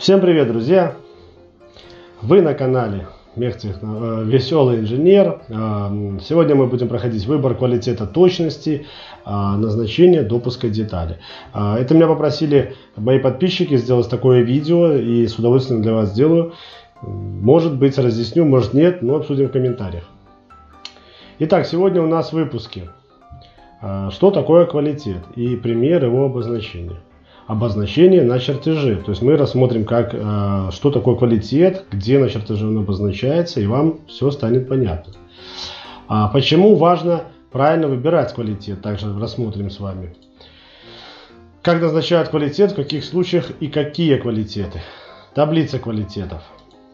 Всем привет, друзья! Вы на канале Мехтех Веселый инженер. Сегодня мы будем проходить выбор квалитета точности, назначения допуска детали. Это меня попросили мои подписчики сделать такое видео, и с удовольствием для вас сделаю. Может быть, разъясню, может нет, но обсудим в комментариях. Итак, сегодня у нас в выпуске что такое квалитет и пример его обозначения. Обозначение на чертеже. То есть мы рассмотрим, что такое квалитет, где на чертеже он обозначается, и вам все станет понятно. Почему важно правильно выбирать квалитет, также рассмотрим с вами. Как назначают квалитет, в каких случаях и какие квалитеты. Таблица квалитетов.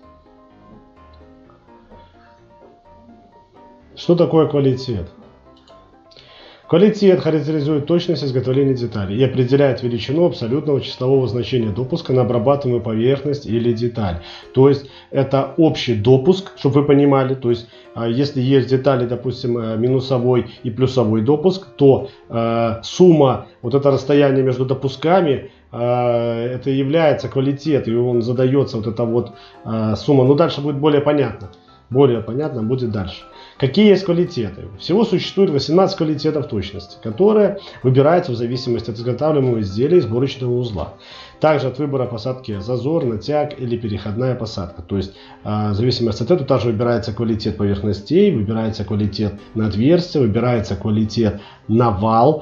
Что такое квалитет? Квалитет характеризует точность изготовления деталей и определяет величину абсолютного числового значения допуска на обрабатываемую поверхность или деталь. То есть это общий допуск, чтобы вы понимали. То есть если есть детали, допустим, минусовой и плюсовой допуск, то сумма, вот это расстояние между допусками, это является квалитет, и он задается, вот эта вот сумма. Но дальше будет более понятно. Более понятно будет дальше. Какие есть квалитеты? Всего существует 18 квалитетов точности, которые выбираются в зависимости от изготавливаемого изделия и сборочного узла. Также от выбора посадки зазор, натяг или переходная посадка. То есть в зависимости от этого также выбирается квалитет поверхностей, выбирается квалитет на отверстие, выбирается квалитет на вал.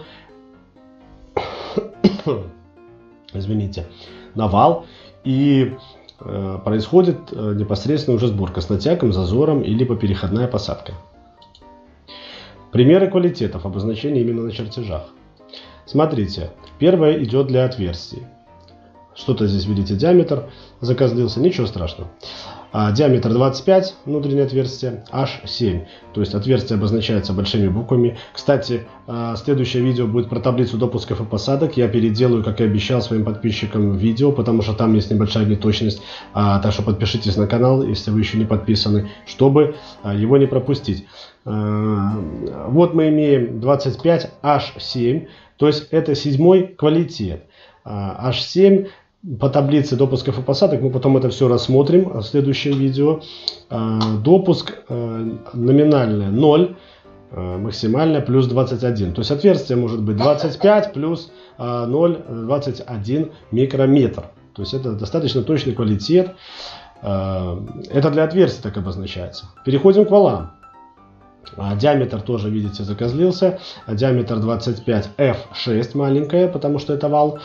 Извините, на вал. И происходит непосредственно уже сборка с натягом, зазором или переходная посадка. Примеры квалитетов, обозначения именно на чертежах. Смотрите, первое идет для отверстий. Что-то здесь, видите, диаметр закозлился, ничего страшного. Диаметр 25, внутреннее отверстие, H7. То есть отверстие обозначается большими буквами. Кстати, следующее видео будет про таблицу допусков и посадок. Я переделаю, как и обещал своим подписчикам, видео, потому что там есть небольшая неточность. Так что подпишитесь на канал, если вы еще не подписаны, чтобы его не пропустить. Вот мы имеем 25, H7. То есть это 7-й квалитет. H7. По таблице допусков и посадок мы потом это все рассмотрим в следующем видео. Допуск номинальное 0, максимальное плюс 21. То есть отверстие может быть 25 плюс 0, 21 микрометр. То есть это достаточно точный квалитет. Это для отверстий так обозначается. Переходим к валам. Диаметр тоже, видите, закозлился. Диаметр 25, F6 маленькая, потому что это вал.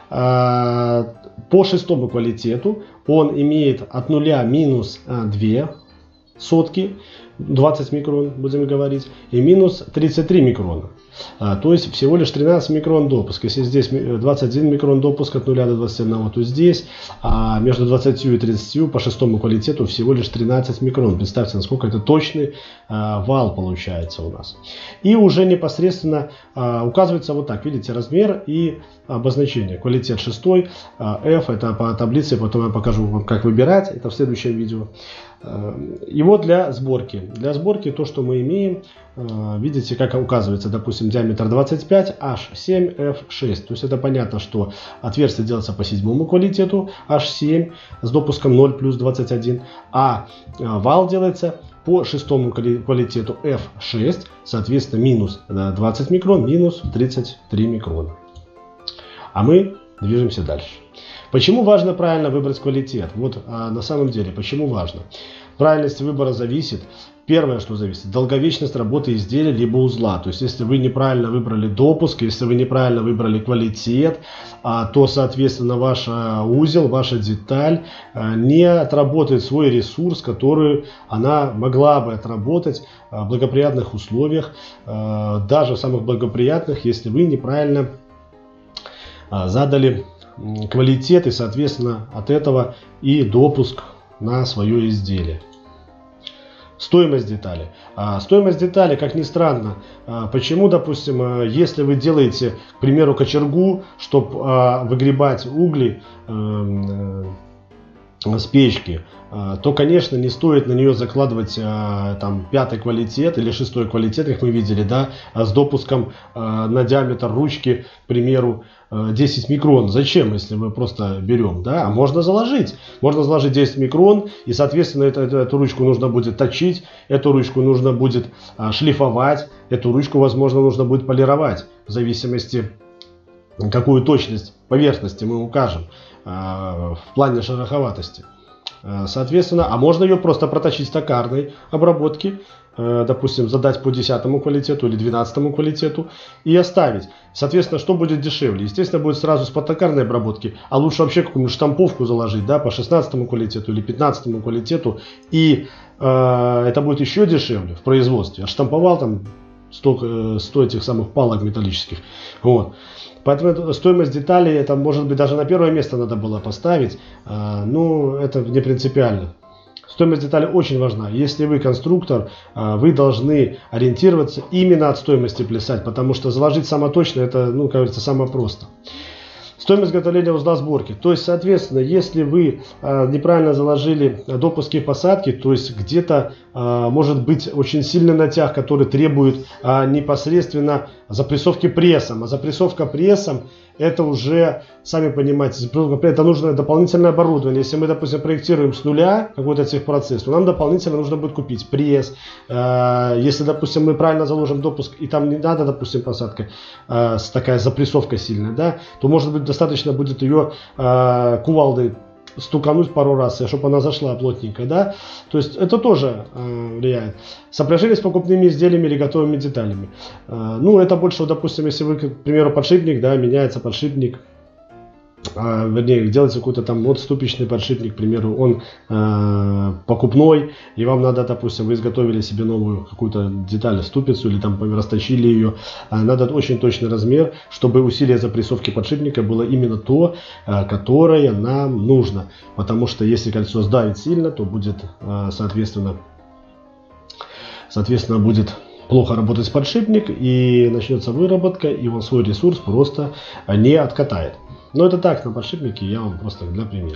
По 6-му квалитету он имеет от 0 минус 2 сотки, 20 микрон будем говорить, и минус 33 микрона. То есть всего лишь 13 микрон допуск. Если здесь 21 микрон допуск от 0 до 21, то здесь между 20 и 30 по 6-му квалитету всего лишь 13 микрон. Представьте, насколько это точный вал получается у нас. И уже непосредственно указывается вот так, видите, размер и обозначение. Квалитет 6, F, это по таблице, потом я покажу вам, как выбирать, это в следующем видео. И вот для сборки. Для сборки то, что мы имеем, видите, как указывается, допустим, диаметр 25, H7, F6. То есть это понятно, что отверстие делается по 7-му квалитету, H7 с допуском 0 плюс 21, а вал делается по 6-му квалитету F6, соответственно, минус 20 микрон, минус 33 микрона. А мы движемся дальше. Почему важно правильно выбрать квалитет? Вот на самом деле, почему важно? Правильность выбора зависит. Первое, что зависит, долговечность работы изделия либо узла. То есть, если вы неправильно выбрали допуск, если вы неправильно выбрали квалитет, то, соответственно, ваш узел, ваша деталь не отработает свой ресурс, который она могла бы отработать в благоприятных условиях, даже в самых благоприятных, если вы неправильно задали квалитет и, соответственно, от этого и допуск на свое изделие. Стоимость детали. Стоимость детали, как ни странно, почему, допустим, если вы делаете, к примеру, кочергу, чтобы выгребать угли, с печки, то, конечно, не стоит на нее закладывать там 5-й квалитет или 6-й квалитет, как мы видели, да, с допуском на диаметр ручки, к примеру, 10 микрон. Зачем, если мы просто берем, да? А можно заложить 10 микрон, и, соответственно, эту ручку нужно будет точить, эту ручку нужно будет шлифовать, эту ручку, возможно, нужно будет полировать, в зависимости, какую точность поверхности мы укажем в плане шероховатости. Соответственно, а можно ее просто проточить в токарной обработке, допустим, задать по 10-му квалитету или 12-му квалитету и оставить. Соответственно, что будет дешевле? Естественно, будет сразу с подтокарной обработки, а лучше вообще какую-нибудь штамповку заложить, да, по 16-му квалитету или 15-му квалитету, и это будет еще дешевле в производстве. Отштамповал там 100 этих самых палок металлических. Вот. Поэтому стоимость деталей, это может быть даже на первое место надо было поставить, но это не принципиально. Стоимость деталей очень важна. Если вы конструктор, вы должны ориентироваться именно от стоимости плясать, потому что заложить самоточно, это, ну, как говорится, самое просто. Стоимость изготовления узла сборки. То есть, соответственно, если вы неправильно заложили допуски посадки, то есть где-то может быть очень сильный натяг, который требует непосредственно запрессовки прессом. А запрессовка прессом, это уже, сами понимаете, это нужно дополнительное оборудование. Если мы, допустим, проектируем с нуля какой-то цехпроцесс, то нам дополнительно нужно будет купить пресс. Если, допустим, мы правильно заложим допуск, и там не надо, допустим, посадка такая запрессовка сильная, да, то, может быть, достаточно будет ее кувалдой стукануть пару раз, чтобы она зашла плотненько, да. То есть это тоже влияет. Сопряжение с покупными изделиями или готовыми деталями. Ну, это больше, допустим, если вы, к примеру, подшипник, да, меняется подшипник, вернее, делается какой-то там отступичный подшипник, к примеру, он покупной, и вам надо, допустим, вы изготовили себе новую какую-то деталь, ступицу, или там расточили ее, надо очень точный размер, чтобы усилие запрессовки подшипника было именно то, которое нам нужно, потому что если кольцо сдавит сильно, то будет, соответственно, будет плохо работать подшипник, и начнется выработка, и он свой ресурс просто не откатает. Но это так, на подшипнике я вам просто для примера.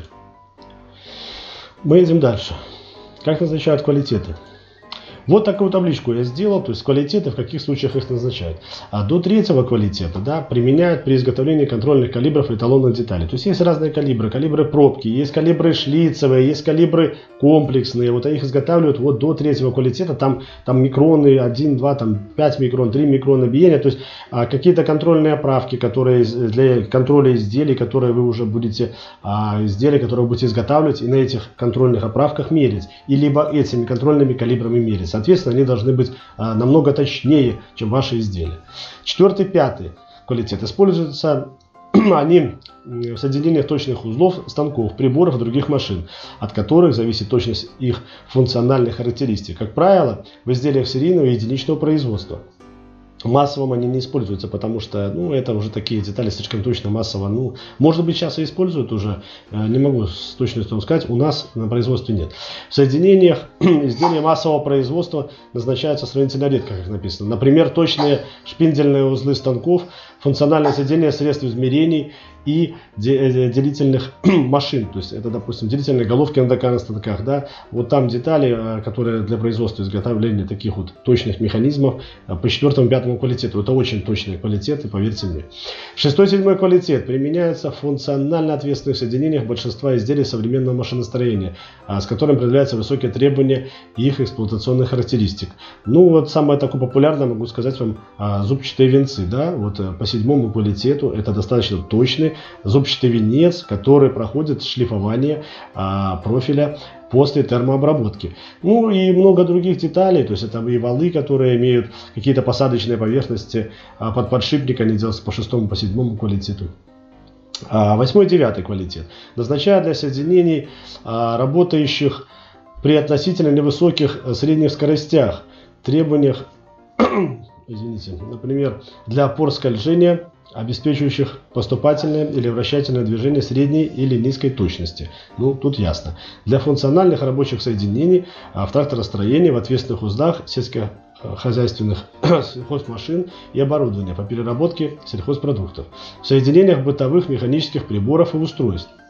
Мы идем дальше. Как назначают квалитеты? Вот такую табличку я сделал, то есть квалитеты, в каких случаях их назначают. А до 3-го квалитета, да, применяют при изготовлении контрольных калибров и эталонных деталей. То есть есть разные калибры, калибры пробки, есть калибры шлицевые, есть калибры комплексные. Вот их изготавливают вот до 3-го квалитета, там микроны 1, 2, там 5 микрон, 3 микрона биения. То есть какие-то контрольные оправки, которые для контроля изделий, которые вы уже будете, изделия, которые вы будете изготавливать, и на этих контрольных оправках мерить. И либо этими контрольными калибрами мерить. Соответственно, они должны быть намного точнее, чем ваши изделия. 4-й, 5-й квалитет. Используются они в соединениях точных узлов, станков, приборов и других машин, от которых зависит точность их функциональных характеристик. Как правило, в изделиях серийного и единичного производства. Массовым они не используются, потому что, ну, это уже такие детали слишком точно массово. Ну, может быть, сейчас и используют уже, не могу с точностью сказать, у нас на производстве нет. В соединениях изделия массового производства назначаются сравнительно редко, как написано. Например, точные шпиндельные узлы станков, функциональное соединение средств измерений и делительных машин. То есть это, допустим, делительные головки на токарных станках, да. Вот там детали, которые для производства изготовления таких вот точных механизмов по 4-му, 5-му квалитету. Это очень точные квалитеты, поверьте мне. 6-й, 7-й квалитет применяется в функционально ответственных соединениях большинства изделий современного машиностроения, с которым определяются высокие требования и их эксплуатационных характеристик. Ну вот самое такое популярное, могу сказать вам, зубчатые венцы, да. Вот по 7-му квалитету это достаточно точный зубчатый венец, который проходит шлифование профиля после термообработки. Ну и много других деталей, то есть это и валы, которые имеют какие-то посадочные поверхности под подшипник, они делаются по 6-му, по 7-му квалитету. 8-й, 9-й квалитет назначают для соединений, работающих при относительно невысоких средних скоростях, требованиях, извините, например, для опор скольжения, обеспечивающих поступательное или вращательное движение средней или низкой точности. Ну, тут ясно. Для функциональных рабочих соединений в тракторостроении, в ответственных узлах, сельскохозяйственных сельхозмашин и оборудования по переработке сельхозпродуктов, в соединениях бытовых механических приборов и устройств.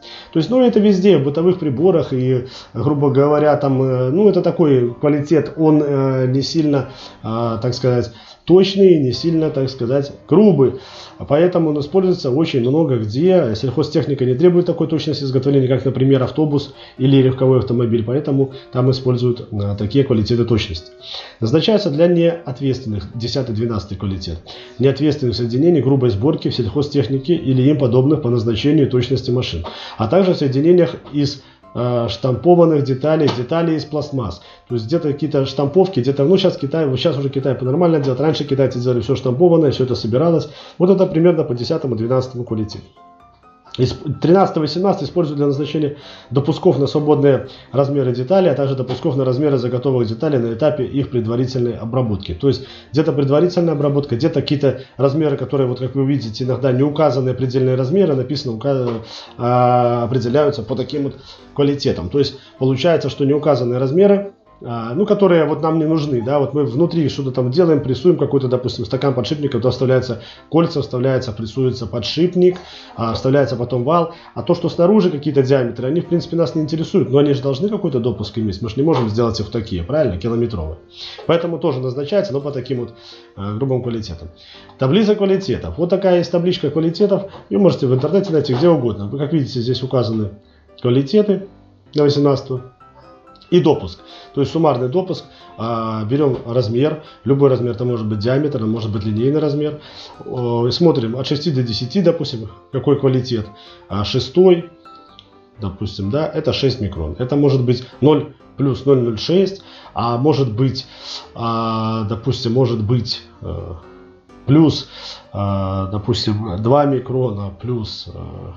То есть, ну, это везде, в бытовых приборах и, грубо говоря, там, ну, это такой квалитет, он не сильно, так сказать, точный, не сильно, так сказать, грубый. Поэтому он используется очень много где. Сельхозтехника не требует такой точности изготовления, как, например, автобус или легковой автомобиль. Поэтому там используют такие квалитеты точности. Назначается для неответственных, 10-12 квалитет, неответственных соединений грубой сборки в сельхозтехнике или им подобных по назначению и точности машин, а также в соединениях из штампованных деталей, деталей из пластмасс. То есть где-то какие-то штамповки, где-то, ну сейчас уже Китай по-нормально делает. Раньше китайцы делали все штампованное, все это собиралось. Вот это примерно по 10-12 квалитету. Из 13-18 используют для назначения допусков на свободные размеры деталей, а также допусков на размеры заготовок деталей на этапе их предварительной обработки. То есть где-то предварительная обработка, где-то какие-то размеры, которые, вот как вы видите, иногда не указанные предельные размеры, написано, определяются по таким вот квалитетам. То есть получается, что не указанные размеры, ну, которые вот нам не нужны, да, вот мы внутри что-то там делаем, прессуем какой-то, допустим, стакан подшипника, то вставляется кольца, вставляется, прессуется подшипник, вставляется потом вал, а то, что снаружи какие-то диаметры, они, в принципе, нас не интересуют, но они же должны какой-то допуск иметь, мы же не можем сделать их такие, правильно, километровые, поэтому тоже назначается, но по таким вот грубым квалитетам. Таблица квалитетов, вот такая есть табличка квалитетов, ее можете в интернете найти где угодно, вы, как видите, здесь указаны квалитеты на 18 и допуск, то есть суммарный допуск, берем размер, любой размер, это может быть диаметр, это может быть линейный размер, смотрим от 6 до 10, допустим, какой квалитет, 6, допустим, да, это 6 микрон, это может быть 0 плюс 0,06, а может быть, допустим, может быть плюс, допустим, 2 микрона плюс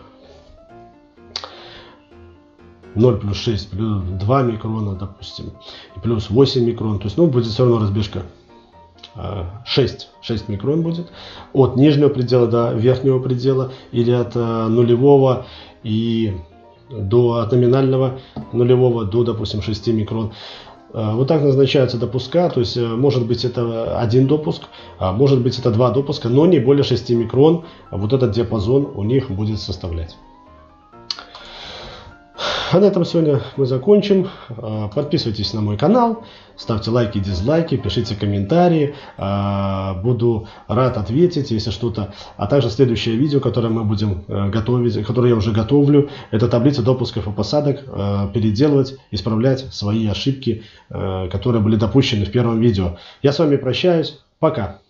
0 плюс 6 плюс 2 микрона, допустим, и плюс 8 микрон. То есть, ну, будет все равно разбежка 6 микрон будет от нижнего предела до верхнего предела, или от нулевого и от номинального нулевого до, допустим, 6 микрон. Вот так назначаются допуска, то есть может быть это один допуск, может быть это два допуска, но не более 6 микрон. Вот этот диапазон у них будет составлять. А на этом сегодня мы закончим. Подписывайтесь на мой канал, ставьте лайки, дизлайки, пишите комментарии. Буду рад ответить, если что-то. А также следующее видео, которое мы будем готовить, которое я уже готовлю, это таблица допусков и посадок. Переделывать, исправлять свои ошибки, которые были допущены в первом видео. Я с вами прощаюсь. Пока.